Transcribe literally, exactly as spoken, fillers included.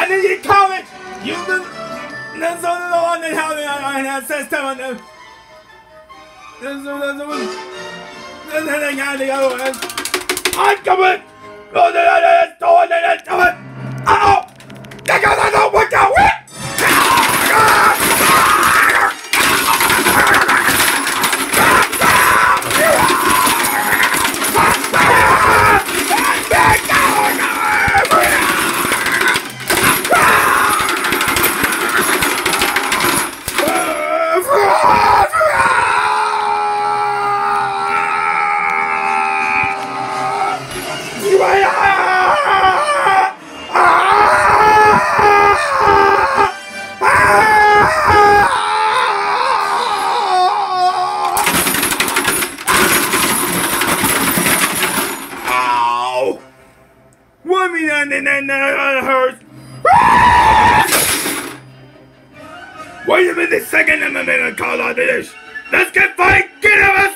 didn't get college! You the... That's the one that held me on that system and the... That's the one... That's the thing I the other one. I'm coming! Go to the store and then do it! Uh-oh! Because I don't want to win! One minute and then it hurts. Wait a minute, second, I'm gonna call on this. Let's get fighting. Get him.